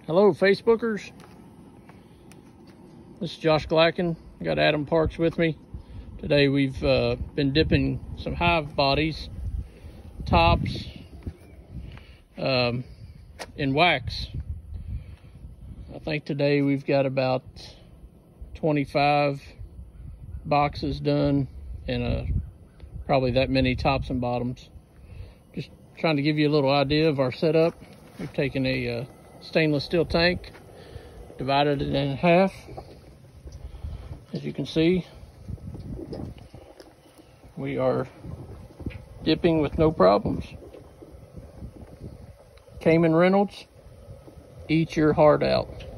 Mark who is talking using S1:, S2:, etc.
S1: Hello, Facebookers. This is Josh Glacken. I got Adam Parks with me. Today we've been dipping some hive bodies, tops, in wax. I think today we've got about 25 boxes done and probably that many tops and bottoms. Just trying to give you a little idea of our setup. We've taken a stainless steel tank, divided it in half. As you can see, we are dipping with no problems. Cayman Reynolds, eat your heart out.